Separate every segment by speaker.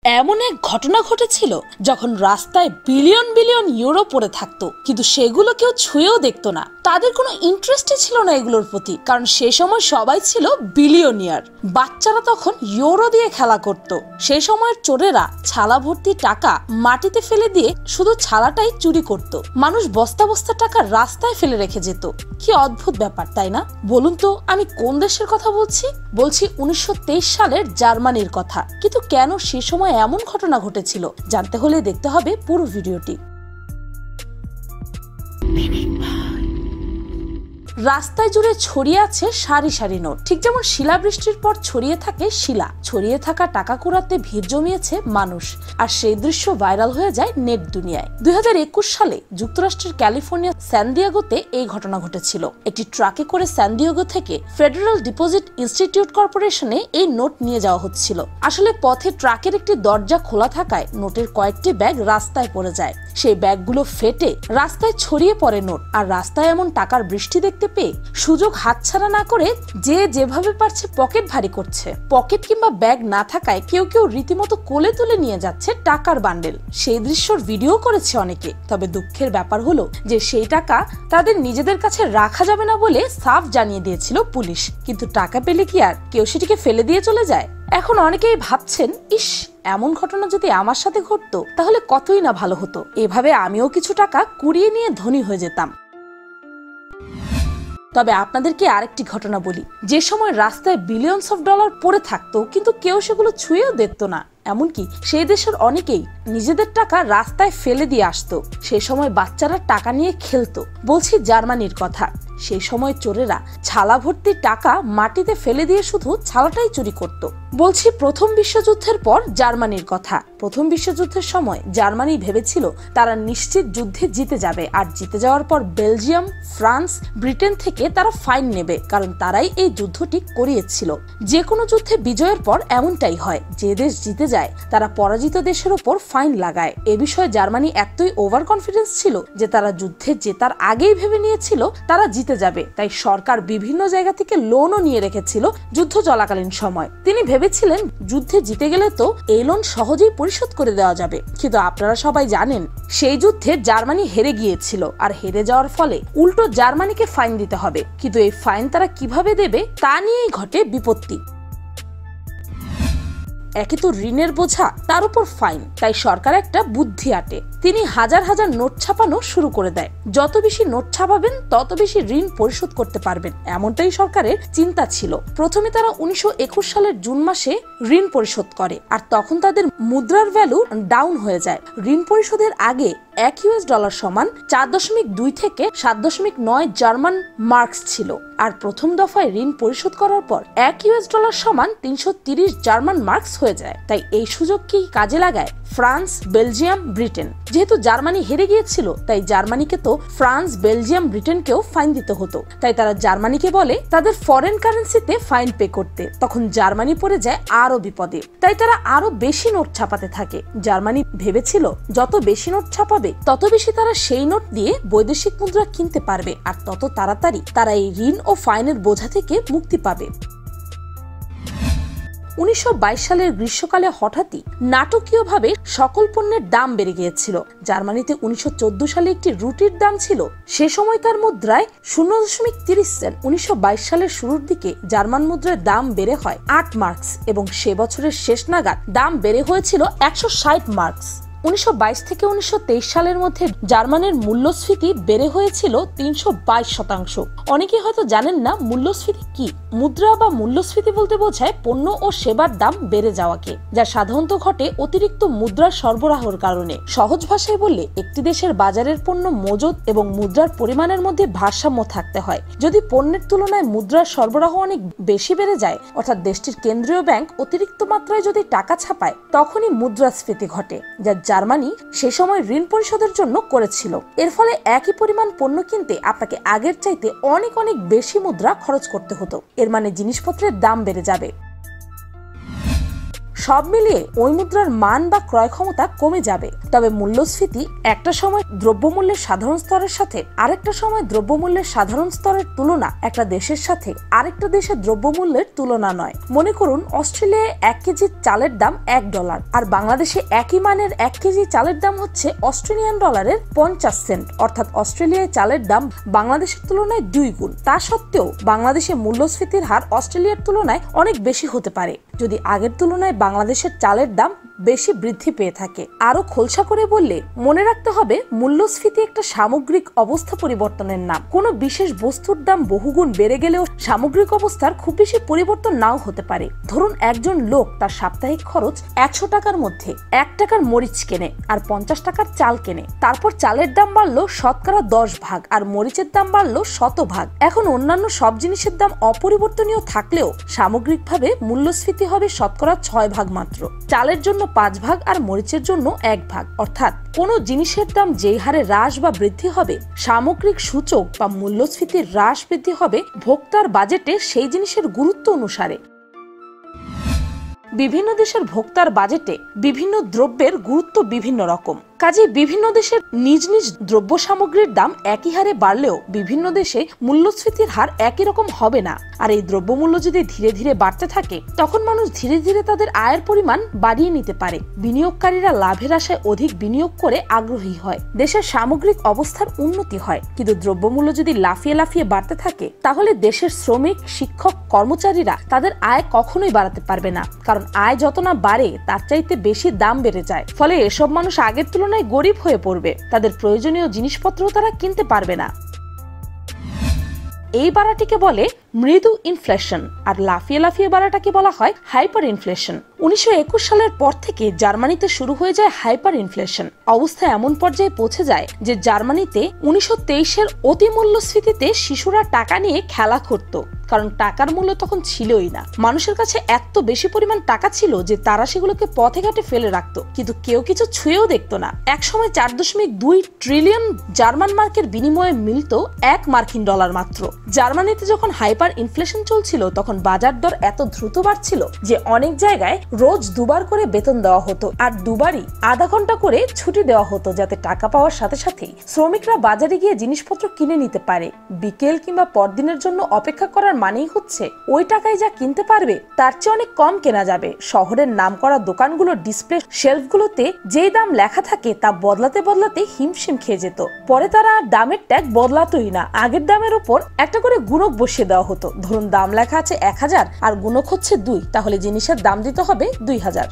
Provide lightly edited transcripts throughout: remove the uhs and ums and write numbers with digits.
Speaker 1: এমন এক ঘটনা ঘটেছিল যখন রাস্তায় বিলিয়ন বিলিয়ন ইউরো পড়ে থাকতো, কিন্তু সেগুলো কেউ ছুঁয়েও দেখতো না। তাদের কোনো ইন্টারেস্টই ছিল না এগুলোর প্রতি, কারণ সে সময় সবাই ছিল বিলিয়নিয়ার। বাচ্চারা তখন ইউরো দিয়ে খেলা করত। সেই সময়ের চোরেরা ছালা ভর্তি টাকা মাটিতে ফেলে দিয়ে শুধু ছালাটাই চুরি করত। মানুষ বস্তা বস্তা টাকা রাস্তায় ফেলে রেখে যেত। কি অদ্ভুত ব্যাপার, তাই না? বলুন তো আমি কোন দেশের কথা বলছি? 1923 সালের জার্মানির কথা। কিন্তু কেন সে সময় এমন ঘটনা ঘটেছিল জানতে হলে দেখতে হবে পুরো ভিডিওটি। রাস্তায় জুড়ে ছড়িয়ে আছে সারি সারি নোট, ঠিক যেমন শিলাবৃষ্টির পর ছড়িয়ে থাকে শিলা। ছড়িয়ে থাকা টাকা কুড়াতে ভিড় জমিয়েছে মানুষ, আর সেই দৃশ্য ভাইরাল হয়ে যায় নেট দুনিয়ায়। 2021 সালে যুক্তরাষ্ট্রের ক্যালিফোর্নিয়া স্যান দিয়েগোতে এই ঘটনা ঘটেছিল। একটি ট্রাকে করে স্যান দিয়েগো থেকে ফেডারেল ডিপোজিট ইনস্টিটিউট কর্পোরেশনে এই নোট নিয়ে যাওয়া হচ্ছিল। আসলে পথে ট্রাকের একটি দরজা খোলা থাকায় নোটের কয়েকটি ব্যাগ রাস্তায় পড়ে যায়। সেই ব্যাগগুলো ফেটে রাস্তায় ছড়িয়ে পড়ে নোট। আর রাস্তায় এমন টাকার বৃষ্টি দেখতে পেয়ে সুযোগ হাতছাড়া না করে যে যেভাবে পারছে পকেট ভারী করছে। পকেট কিংবা ব্যাগ না থাকায় কেউ কেউ রীতিমতো কোলে তুলে নিয়ে যাচ্ছে টাকার বান্ডেল। সেই দৃশ্যর ভিডিও করেছে অনেকে। তবে দুঃখের ব্যাপার হলো যে সেই টাকা তাদের নিজেদের কাছে রাখা যাবে না বলে সাফ জানিয়ে দিয়েছিল পুলিশ। কিন্তু টাকা পেলে কি আর কেউ সেটিকে ফেলে দিয়ে চলে যায়? এখন অনেকেই ভাবছেন, ইস, এমন ঘটনা যদি আমার সাথে ঘটতো তাহলে কতই না ভালো হতো। এভাবে আমিও কিছু টাকা কুড়িয়ে নিয়ে ধনী হয়ে যেতাম। তবে আপনাদেরকে আরেকটি ঘটনা বলি। যে সময় রাস্তায় বিলিয়নস অফ ডলার পড়ে থাকতো, কিন্তু কেউ সেগুলো ছুঁয়েও দেখতো না। এমনকি সেই দেশের অনেকেই নিজেদের টাকা রাস্তায় ফেলে দিয়ে আসতো। সে সময় বাচ্চারা টাকা নিয়ে খেলতো। বলছি জার্মানির কথা। সেই সময় চোরেরা ছালা ভর্তি টাকা মাটিতে ফেলে দিয়ে শুধু ছালাটাই চুরি করত। বলছি প্রথম বিশ্বযুদ্ধের পর জার্মানির কথা। প্রথম বিশ্বযুদ্ধের সময় জার্মানি ভেবেছিল তারা নিশ্চিত যুদ্ধে জিতে যাবে, আর জিতে যাওয়ার পর বেলজিয়াম, ফ্রান্স, ব্রিটেন থেকে তারা ফাইন নেবে, কারণ তারাই এই যুদ্ধটি করিয়েছিল। যে কোনো যুদ্ধে বিজয়ের পর এমনটাই হয়, যে দেশ জিতে যায় তারা পরাজিত দেশের উপর ফাইন লাগায়। এ বিষয়ে জার্মানি এতই ওভার কনফিডেন্স ছিল যে তারা যুদ্ধে জেতার আগেই ভেবে নিয়েছিল তারা জিতে যাবে। তাই সরকার বিভিন্ন জায়গা থেকে লোনও নিয়ে রেখেছিল যুদ্ধ চলাকালীন সময়। তিনি ভেবেছিলেন যুদ্ধে জিতে গেলে তো এই লোন সহজেই পরিশোধ করে দেওয়া যাবে। কিন্তু আপনারা সবাই জানেন সেই যুদ্ধে জার্মানি হেরে গিয়েছিল, আর হেরে যাওয়ার ফলে উল্টো জার্মানিকে ফাইন দিতে হবে। কিন্তু এই ফাইন তারা কিভাবে দেবে তা নিয়েই ঘটে বিপত্তি। একে তো ঋণের বোঝা, তার উপর ফাইন। তাই সরকার একটা বুদ্ধি আটে। তিনি হাজার হাজার নোট ছাপানো শুরু করে দেয়। যত বেশি নোট ছাপাবেন তত বেশি ঋণ পরিশোধ করতে পারবেন, এমনটাই সরকারের চিন্তা ছিল। প্রথমে তারা 1921 সালের জুন মাসে ঋণ পরিশোধ করে, আর তখন তাদের মুদ্রার ভ্যালু ডাউন হয়ে যায়। ঋণ পরিশোধের আগে $1 সমান 4.2 থেকে 7.9 জার্মান মার্কস ছিল। আর প্রথম দফায় ঋণ পরিশোধ করার পর $1 সমান 330 জার্মান মার্কস হয়ে যায়। তাই এই সুযোগকেই কাজে লাগায় ফ্রান্স, বেলজিয়াম, ব্রিটেন। যেহেতু জার্মানি হেরে গিয়েছিল, তাই জার্মানিকে তো ফ্রান্স, বেলজিয়াম, ব্রিটেনকেও ফাইন দিতে হতো। তাই তারা জার্মানিকে বলে তাদের ফরেন কারেন্সিতে ফাইন পে করতে। তখন জার্মানি পড়ে যায় আরো বিপদে। তাই তারা আরো বেশি নোট ছাপাতে থাকে। জার্মানি ভেবেছিল যত বেশি নোট ছাপাবে তত বেশি তারা সেই নোট দিয়ে বৈদেশিক মুদ্রা কিনতে পারবে, আর তত তাড়াতাড়ি তারা এই ঋণ ও ফাইনের বোঝা থেকে মুক্তি পাবে। 1922 সালের গ্রীষ্মকালে হঠাৎই নাটকীয়ভাবে সকল পণ্যের দাম বেড়ে গিয়েছিল। জার্মানিতে 1914 সালে একটি রুটির দাম ছিল সে সময়কার মুদ্রায় 0.30 সেন্ট। 1922 সালের শুরুর দিকে জার্মান মুদ্রার দাম বেড়ে হয় 8 মার্কস, এবং সে বছরের শেষ নাগাদ দাম বেড়ে হয়েছিল 160 মার্কস। 1922 থেকে 1923 সালের মধ্যে জার্মানির মূল্যস্ফীতি বেড়ে হয়েছিল 322%। অনেকেই হয়তো জানেন না মূল্যস্ফীতি কি। মুদ্রা বা মূল্যস্ফীতি বলতে বোঝায় পণ্য ও সেবার দাম বেড়ে যাওয়াকে, যা সাধারণত ঘটে অতিরিক্ত মুদ্রার সরবরাহের কারণে। সহজ ভাষায় বললে একটি দেশের বাজারের পণ্য মজুদ এবং মুদ্রার পরিমাণের মধ্যে ভারসাম্য থাকতে হয়। যদি পণ্যের তুলনায় মুদ্রার সরবরাহ অনেক বেশি বেড়ে যায়, অর্থাৎ দেশটির কেন্দ্রীয় ব্যাংক অতিরিক্ত মাত্রায় যদি টাকা ছাপায়, তখনই মুদ্রাস্ফীতি ঘটে, যা জার্মানি সে সময় ঋণ পরিশোধের জন্য করেছিল। এর ফলে একই পরিমাণ পণ্য কিনতে আপনাকে আগের চাইতে অনেক অনেক বেশি মুদ্রা খরচ করতে হতো। এর মানে জিনিসপত্রের দাম বেড়ে যাবে। সব মিলিয়ে ওই মুদ্রার মান বা ক্রয় ক্ষমতা কমে যাবে। তবে মূল্যস্ফীতি একটা সময় দ্রব্যমূল্যের সাধারণ স্তরের সাথে আরেকটা সময় দ্রব্যমূল্যের সাধারণ স্তরের তুলনা একটা দেশের সাথে আরেকটা দেশের দ্রব্যমূল্যের তুলনা নয়। মনে করুন অস্ট্রেলিয়ায় 1 কেজি চালের দাম $1 আর বাংলাদেশে একই মানের 1 কেজি চালের দাম হচ্ছে অস্ট্রেলিয়ান ডলারের 50 সেন্ট, অর্থাৎ অস্ট্রেলিয়ায় চালের দাম বাংলাদেশের তুলনায় 2 গুণ। তা সত্ত্বেও বাংলাদেশে মূল্যস্ফীতির হার অস্ট্রেলিয়ার তুলনায় অনেক বেশি হতে পারে যদি আগের তুলনায় বাংলাদেশের চালের দাম বেশি বৃদ্ধি পেয়ে থাকে। আরো খোলসা করে বললে মনে রাখতে হবে মূল্যস্ফীতি একটা সামগ্রিক অবস্থা পরিবর্তনের নাম। কোনো বিশেষ বস্তুর দাম বহুগুণ বেড়ে গেলেও সামগ্রিক অবস্থার খুব বেশি পরিবর্তন নাও হতে পারে। ধরুন একজন লোক তার সাপ্তাহিক খরচ 100 টাকার মধ্যে 1 টাকার মরিচ কেনে আর 50 টাকার চাল কেনে। তারপর চালের দাম বাড়লো শতকরা 10 ভাগ আর মরিচের দাম বাড়লো 100 ভাগ। এখন অন্যান্য সব জিনিসের দাম অপরিবর্তনীয় থাকলেও সামগ্রিকভাবে মূল্যস্ফীতি হবে শতকরা 6 ভাগ মাত্র। চালের জন্য 5 ভাগ আর মরিচের জন্য 1 ভাগ। অর্থাৎ কোনো জিনিসের দাম যেই হারে হ্রাস বা বৃদ্ধি হবে সামগ্রিক সূচক বা মূল্যস্ফীতির হ্রাস বৃদ্ধি হবে ভোক্তার বাজেটে সেই জিনিসের গুরুত্ব অনুসারে। বিভিন্ন দেশের ভোক্তার বাজেটে বিভিন্ন দ্রব্যের গুরুত্ব বিভিন্ন রকম। কাজে বিভিন্ন দেশের নিজ নিজ দ্রব্য সামগ্রীর দাম একই হারে বাড়লেও বিভিন্ন দেশে মূল্যস্ফীতির হার একই রকম হবে না। আর এই দ্রব্যমূল্য যদি ধীরে ধীরে বাড়তে থাকে তখন মানুষ ধীরে ধীরে তাদের আয়ের পরিমাণ বাড়িয়ে নিতে পারে। বিনিয়োগকারীরা লাভের আশায় অধিক বিনিয়োগ করে আগ্রহী হয়, দেশের সামগ্রিক অবস্থার উন্নতি হয়। কিন্তু দ্রব্যমূল্য যদি লাফিয়ে লাফিয়ে বাড়তে থাকে তাহলে দেশের শ্রমিক, শিক্ষক, কর্মচারীরা তাদের আয় কখনোই বাড়াতে পারবে না, কারণ আয় যত না বাড়ে তার চাইতে বেশি দাম বেড়ে যায়। ফলে এসব মানুষ আগের তুলনায় গরিব হয়ে পড়বে, তাদের প্রয়োজনীয় জিনিসপত্র তারা কিনতে পারবে না। এই বাড়াটিকে বলে মৃদু ইনফ্লেশন আর লাফিয়ে লাফিয়ে বাড়াটাকে বলা হয় হাইপার ইনফ্লেশন। 1921 সালের পর থেকে জার্মানিতে শুরু হয়ে যায় হাইপার ইনফ্লেশন। অবস্থা এমন পর্যায়ে পৌঁছে যায় যে জার্মানিতে 1923-এর অতি মূল্যস্ফীতিতে শিশুরা টাকা নিয়ে খেলা করত, কারণ টাকার মূল্য তখন ছিলই না। মানুষের কাছে এত বেশি পরিমাণ টাকা ছিল যে তারা সেগুলোকে পথে ঘাটে ফেলে রাখতো, কিন্তু কেউ কিছু ছুঁয়েও দেখতো না। এক সময় 4.2 ট্রিলিয়ন জার্মান মার্কের বিনিময়ে মিলত $1 মার্কিন মাত্র। জার্মানিতে যখন হাইপার ইনফ্লেশন চলছিল তখন বাজার দর এত দ্রুত বাড়ছিল যে অনেক জায়গায় রোজ 2 বার করে বেতন দেওয়া হতো আর 2 বারই আধা ঘন্টা করে ছুটি দেওয়া হতো, যাতে টাকা পাওয়ার সাথে সাথেই শ্রমিকরা বাজারে গিয়ে জিনিসপত্র কিনে নিতে পারে। বিকেল কিংবা পরদিনের জন্য অপেক্ষা করার মানেই হচ্ছে ওই টাকায় যা কিনতে পারবে তার চেয়ে অনেক কম কেনা যাবে। শহরের নামকরা দোকানগুলোর ডিসপ্লে শেলফগুলোতে যেই দাম লেখা থাকে তা বদলাতে বদলাতে হিমশিম খেয়ে যেত। পরে তারা আর দামের ট্যাগ বদলাতোই না, আগের দামের উপর একটা করে গুণক বসিয়ে দেওয়া হতো। ধরুন দাম লেখা আছে 1000 আর গুণক হচ্ছে 2, তাহলে জিনিসের দাম দিতে হবে 2000।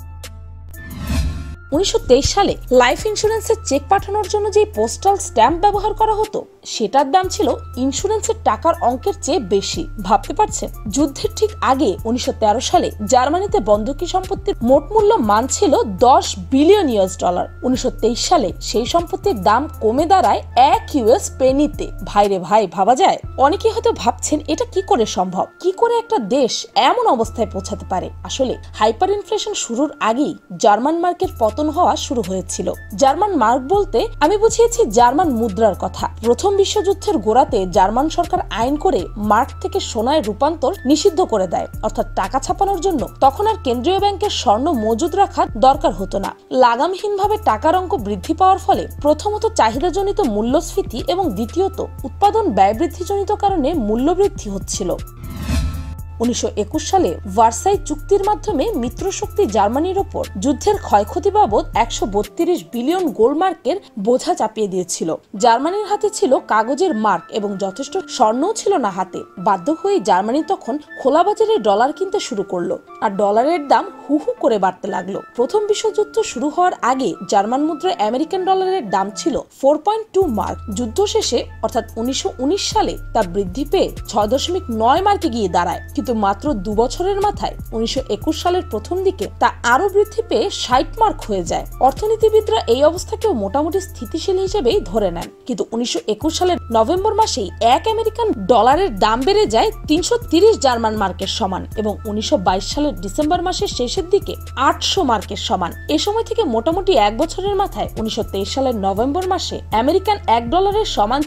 Speaker 1: 1923 সালে লাইফ ইন্স্যুরেন্সের চেক পাঠানোর জন্য যে পোস্টাল স্ট্যাম্প ব্যবহার করা হতো সেটার দাম ছিল ইন্স্যুরেন্সের টাকার অঙ্কের চেয়ে বেশি। ভাবতে পারছেন? যুদ্ধের ঠিক আগে 1913 সালে জার্মানিতে বন্ধকি সম্পত্তির মোট মূল্য মান ছিল $10 বিলিয়ন। 1923 সালে সেই সম্পত্তির দাম কমে দাঁড়ায় $1 পেনিতে। ভাইরে ভাই, ভাবা যায়? অনেকে হয়তো ভাবছেন এটা কি করে সম্ভব, কি করে একটা দেশ এমন অবস্থায় পৌঁছাতে পারে। আসলে হাইপার ইনফ্লেশন শুরুর আগেই জার্মান মার্কের পতন হওয়া শুরু হয়েছিল। জার্মান মার্ক বলতে আমি বুঝিয়েছি জার্মান মুদ্রার কথা। প্রথম বিশ্বযুদ্ধের গোড়াতে জার্মান সরকার আইন করে মার্ক থেকে সোনায় রূপান্তর নিষিদ্ধ করে দেয়, অর্থাৎ টাকা ছাপানোর জন্য তখন আর কেন্দ্রীয় ব্যাংকের স্বর্ণ মজুদ রাখার দরকার হতো না। লাগামহীনভাবে টাকার অঙ্ক বৃদ্ধি পাওয়ার ফলে প্রথমত চাহিদাজনিত মূল্যস্ফীতি এবং দ্বিতীয়ত উৎপাদন ব্যয় বৃদ্ধিজনিত কারণে মূল্যবৃদ্ধি হচ্ছিল। 1921 সালে ভার্সাই চুক্তির মাধ্যমে মিত্রশক্তি জার্মানির ওপর যুদ্ধের ক্ষয়ক্ষতি বাবদ 132 বিলিয়ন গোল্ডমার্কের বোঝা চাপিয়ে দিয়েছিল। জার্মানির হাতে ছিল কাগজের মার্ক এবং যথেষ্ট স্বর্ণও ছিল না হাতে। বাধ্য হয়ে জার্মানি তখন খোলা বাজারে ডলার কিনতে শুরু করলো আর ডলারের দাম হু হু করে বাড়তে লাগলো। প্রথম বিশ্বযুদ্ধ শুরু হওয়ার আগে জার্মান মুদ্রায় আমেরিকান ডলারের দাম ছিল 4.2 মার্ক। যুদ্ধ শেষে অর্থাৎ 1919 সালে তা বৃদ্ধি পেয়ে 6.9 মার্কে গিয়ে দাঁড়ায়, কিন্তু মাত্র 2 বছরের মাথায় 1921 সালের প্রথম দিকে তা আরো বৃদ্ধি পেয়ে 60 মার্ক হয়ে যায়। অর্থনীতিবিদরা এই অবস্থাকেও মোটামুটি স্থিতিশীল হিসেবেই ধরে নেন, কিন্তু 1921 সালের নভেম্বর মাসেই 1 আমেরিকান ডলারের দাম বেড়ে যায় 330 জার্মান মার্কের সমান এবং 1922 সালের ডিসেম্বর মাসের শেষের দিকে 800 মার্কের সমান। এ সময় থেকে মোটামুটি 1 বছরের মাথায় 1923 সালের নভেম্বর মাসে আমেরিকান $1 সমান ছিল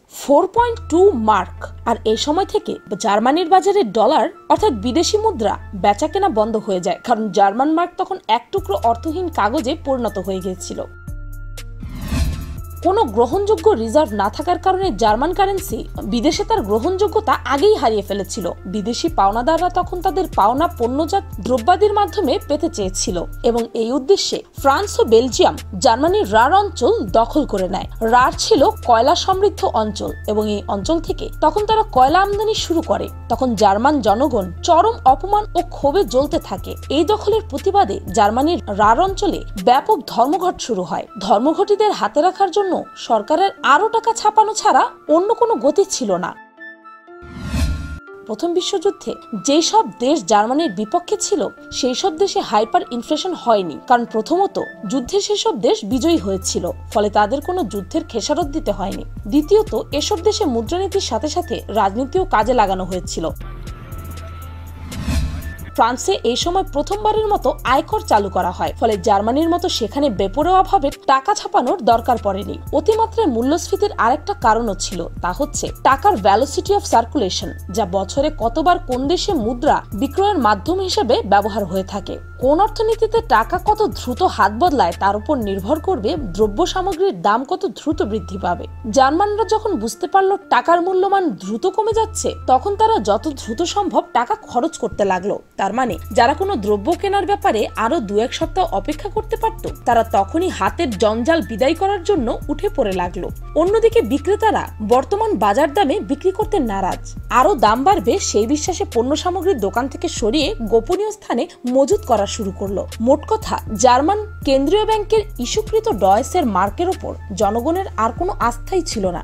Speaker 1: 4.2 মার্ক। আর এই সময় থেকে জার্মানির বাজারে ডলার অর্থাৎ বিদেশি মুদ্রা বেচা কেনা বন্ধ হয়ে যায়, কারণ জার্মান মার্ক তখন এক টুকরো অর্থহীন কাগজে পরিণত হয়ে গিয়েছিল। কোনো গ্রহণযোগ্য রিজার্ভ না থাকার কারণে জার্মান কারেন্সি বিদেশে তার গ্রহণযোগ্যতা আগেই হারিয়ে ফেলেছিল। বিদেশি পাওনাদাররা তখন তাদের পাওনা পণ্যজাত দ্রব্যাদির মাধ্যমে পেতে চেয়েছিল এবং এই উদ্দেশ্যে ফ্রান্স ও বেলজিয়াম জার্মানির রার অঞ্চল দখল করে নেয়। রার ছিল কয়লা সমৃদ্ধ অঞ্চল এবং এই অঞ্চল থেকে তখন তারা কয়লা আমদানি শুরু করে। তখন জার্মান জনগণ চরম অপমান ও ক্ষোভে জ্বলতে থাকে। এই দখলের প্রতিবাদে জার্মানির রার অঞ্চলে ব্যাপক ধর্মঘট শুরু হয়। ধর্মঘটীদের হাতে রাখার জন্য সরকারের আরো টাকা ছাপানো ছাড়া অন্য কোনো গতি ছিল না। প্রথম বিশ্বযুদ্ধে যেসব দেশ জার্মানির বিপক্ষে ছিল সেই সব দেশে হাইপার ইনফ্লেশন হয়নি, কারণ প্রথমত যুদ্ধে সেসব দেশ বিজয়ী হয়েছিল, ফলে তাদের কোনো যুদ্ধের খেসারত দিতে হয়নি। দ্বিতীয়ত এসব দেশে মুদ্রানীতির সাথে সাথে রাজনীতিও কাজে লাগানো হয়েছিল। ফ্রান্সে এই সময় প্রথমবারের মতো আয়কর চালু করা হয়, ফলে জার্মানির মতো সেখানে বেপরোয়াভাবে টাকা ছাপানোর দরকার পড়েনি। অতিমাত্রায় মূল্যস্ফীতির আরেকটা কারণও ছিল, তা হচ্ছে টাকার ভ্যালোসিটি অফ সার্কুলেশন, যা বছরে কতবার কোন দেশে মুদ্রা বিক্রয়ের মাধ্যম হিসেবে ব্যবহার হয়ে থাকে। কোন অর্থনীতিতে টাকা কত দ্রুত হাত বদলায় তার উপর নির্ভর করবে দ্রব্য সামগ্রীর দাম কত দ্রুত বৃদ্ধি পাবে। জার্মানরা যখন বুঝতে পারলো টাকার মূল্যমান দ্রুত কমে যাচ্ছে, তখন তারা যত দ্রুত সম্ভব টাকা খরচ করতে লাগলো। তার মানে যারা কোনো দ্রব্য কেনার ব্যাপারে আরো 2-1 সপ্তাহ অপেক্ষা করতে পারত, তারা তখনই হাতের জঞ্জাল বিদায় করার জন্য উঠে পড়ে লাগলো। অন্যদিকে বিক্রেতারা বর্তমান বাজার দামে বিক্রি করতে নারাজ, আরো দাম বাড়বে সেই বিশ্বাসে পণ্য সামগ্রীর দোকান থেকে সরিয়ে গোপনীয় স্থানে মজুত করা শুরু করলো। মোট কথা, জার্মান কেন্দ্রীয় ব্যাংকের ইস্যুকৃত ডয়েসের মার্কের ওপর জনগণের আর কোনো আস্থাই ছিল না।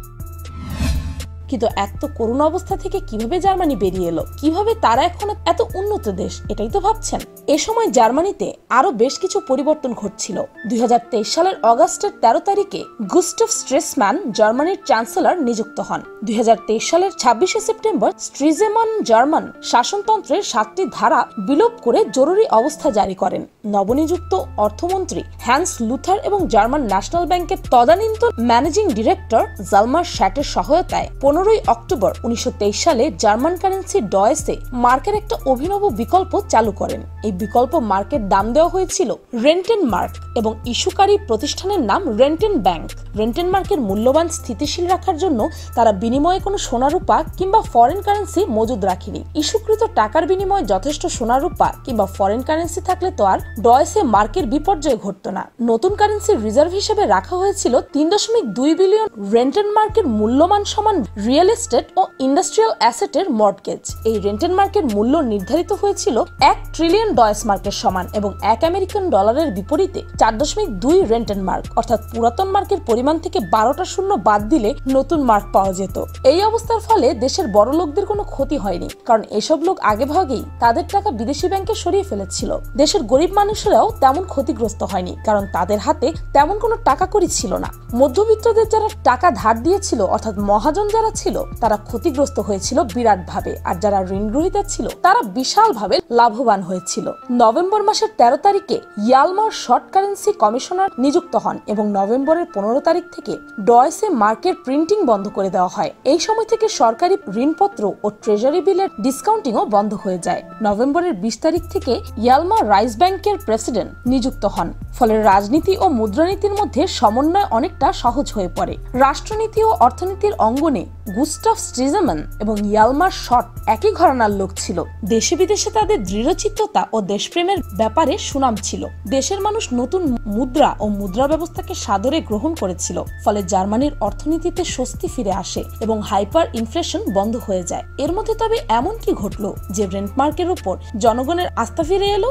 Speaker 1: কিন্তু এত করুণ অবস্থা থেকে কিভাবে জার্মানি বেরিয়ে এলো, কিভাবে তারা এখন এত উন্নত দেশ, এটাই তো ভাবছেন। এ সময় জার্মানিতে আরো বেশ কিছু পরিবর্তন ঘটছিল। 2023 সালের অগাস্টের 13 তারিখে গুস্টাভ স্ট্রেসম্যান জার্মানির চ্যান্সেলর নিযুক্ত হন। 2023 সালের 26শে সেপ্টেম্বর স্ট্রিজেমান জার্মান শাসনতন্ত্রের 7টি ধারা বিলোপ করে জরুরি অবস্থা জারি করেন। নবনিযুক্ত অর্থমন্ত্রী হ্যান্স লুথার এবং জার্মান ন্যাশনাল ব্যাংকের তদানীন্তন ম্যানেজিং ডিরেক্টর জালমার শ্যাটের সহায়তায় 15 অক্টোবর 1923 সালে জার্মান কারেন্সি ডয়েসে মার্কের একটা অভিনব বিকল্প চালু করেন। এই বিকল্প মার্কের দাম দেওয়া হয়েছিল রেন্টেন মার্ক এবং ইস্যুকারী প্রতিষ্ঠানের নাম রেন্টেন ব্যাংক। রেন্টেন মার্কের মূল্যবান স্থিতিশীল রাখার জন্য তারা বিনিময়ে কোনো সোনারূপা কিংবা ফরেন কারেন্সি মজুদ রাখেনি। ইস্যুকৃত টাকার বিনিময়ে যথেষ্ট সোনারূপা কিংবা ফরেন কারেন্সি থাকলে তো আর ডয়েসে মার্কের বিপর্যয় ঘটত না। নতুন কারেন্সির রিজার্ভ হিসেবে রাখা হয়েছিল 3.2 বিলিয়ন রেন্টেন মার্কের মূল্যমান সমান রিয়েল এস্টেট ও ইন্ডাস্ট্রিয়াল অ্যাসেটের মর্টগেজ। এই রেন্টেন মার্কের মূল্য নির্ধারিত হয়েছিল 1 ট্রিলিয়ন ডয়েস মার্কের সমান এবং 1 আমেরিকান ডলারের বিপরীতে 4.2 রেন্টেন মার্ক, অর্থাৎ পুরাতন মার্কের পরিমাণ থেকে 12টা শূন্য বাদ দিলে নতুন মার্ক পাওয়া যেত। এই অবস্থার ফলে দেশের বড় লোকদের কোনো ক্ষতি হয়নি, কারণ এসব লোক আগেভাগেই তাদের টাকা বিদেশি ব্যাংকে সরিয়ে ফেলেছিল। দেশের গরিব মানুষেরাও তেমন ক্ষতিগ্রস্ত হয়নি, কারণ তাদের হাতে তেমন কোনো টাকা কড়ি ছিল না। মধ্যবিত্তদের যারা টাকা ধার দিয়েছিল, অর্থাৎ মহাজন যারা ছিল, তারা ক্ষতিগ্রস্ত হয়েছিল বিরাট ভাবে, আর যারা ঋণ গ্রহীতা ছিল তারা বিশাল ভাবে লাভবান হয়েছিল। নভেম্বর মাসের 13 তারিখে ইয়ালমার শর্ট কারেন্সি কমিশনার নিযুক্ত হন এবং নভেম্বরের 15 তারিখ থেকে ডয়েসে মার্কের প্রিন্টিং বন্ধ করে দেওয়া হয়। এই সময় থেকে সরকারি ঋণপত্র ও ট্রেজারি বিলের ডিসকাউন্টিংও বন্ধ হয়ে যায়। নভেম্বরের 20 তারিখ থেকে ইয়ালমা রাইস ব্যাংকের প্রেসিডেন্ট নিযুক্ত হন, ফলে রাজনীতি ও মুদ্রানীতির মধ্যে সমন্বয় অনেকটা সহজ হয়ে পড়ে। রাষ্ট্রনীতি ও অর্থনীতির অঙ্গনে গুস্টাভ স্ট্রিজেমান এবং ইয়ালমার শর্ট একই ঘরানার লোক ছিল। দেশে বিদেশে তাদের দৃঢ়চিত্ততা ও দেশপ্রেমের ব্যাপারে সুনাম ছিল। দেশের মানুষ নতুন মুদ্রা ও মুদ্রা ব্যবস্থাকে সাদরে গ্রহণ করেছিল, ফলে জার্মানির অর্থনীতিতে স্বস্তি ফিরে আসে এবং হাইপার ইনফ্লেশন বন্ধ হয়ে যায়। এর মধ্যে তবে এমন কি ঘটলো যে রেন্ট মার্কের উপর জনগণের আস্থা ফিরে এলো?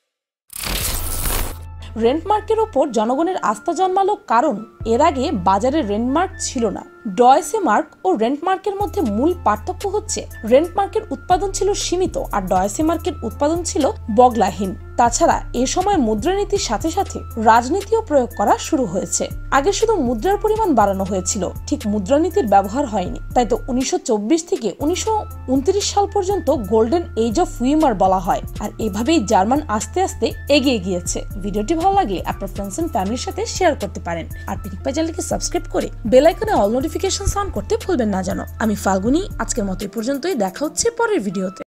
Speaker 1: রেন্ট মার্কের ওপর জনগণের আস্থা জন্মালো কারণ এর আগে বাজারে রেন্ট মার্ক ছিল না। ডয়েসে মার্ক ও রেন্ট মার্কের মধ্যে মূল পার্থক্য হচ্ছে রেন্ট মার্কের উৎপাদন ছিল সীমিত আর ডয়েসে মার্কের উৎপাদন ছিল বগলাহীন। তাছাড়া এ সময় মুদ্রানীতির সাথে সাথে রাজনীতিও প্রয়োগ করা শুরু হয়েছে। আগে শুধু মুদ্রার পরিমাণ বাড়ানো হয়েছিল, ঠিক মুদ্রানীতির ব্যবহার হয়নি। তাই তো 1924 থেকে 1929 সাল পর্যন্ত গোল্ডেন এজ অফ উইমার বলা হয়। আর এভাবেই জার্মান আস্তে আস্তে এগিয়ে গিয়েছে। ভিডিওটি ভালো লাগলে আপনার ফ্রেন্ডস এন্ড ফ্যামিলির সাথে শেয়ার করতে পারেন আর পিনিক পাই চ্যানেলকে সাবস্ক্রাইব করে বেল আইকনে অল নোটিফিকেশন নোটিফিকেশন অন করতে ভুলবেন না যেন। আমি ফাল্গুনি, আজকের মতো এই পর্যন্তই, দেখা হচ্ছে পরের ভিডিওতে।